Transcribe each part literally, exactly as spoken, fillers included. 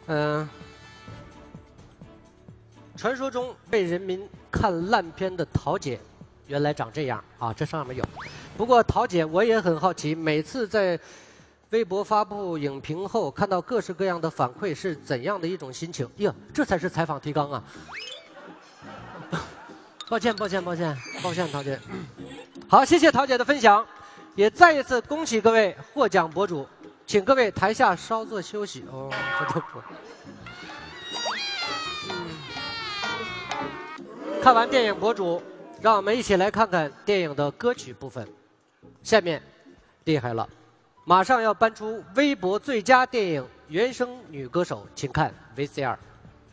嗯、呃，传说中被人民看烂片的桃姐，原来长这样啊！这上面有。不过桃姐，我也很好奇，每次在微博发布影评后，看到各式各样的反馈，是怎样的一种心情？呀，这才是采访提纲啊！抱歉，抱歉，抱歉，抱歉，桃姐。好，谢谢桃姐的分享，也再一次恭喜各位获奖博主，请各位台下稍作休息。哦，这都不。看完电影博主，让我们一起来看看电影的歌曲部分。下面，厉害了，马上要颁出微博最佳电影原声女歌手，请看 V C R。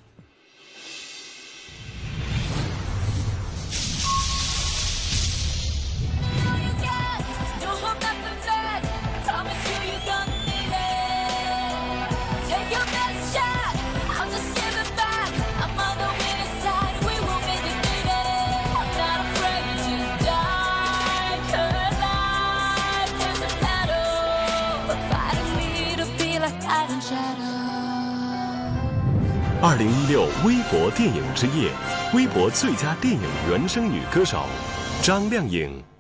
二零一六微博电影之夜，微博最佳电影原声女歌手张靓颖。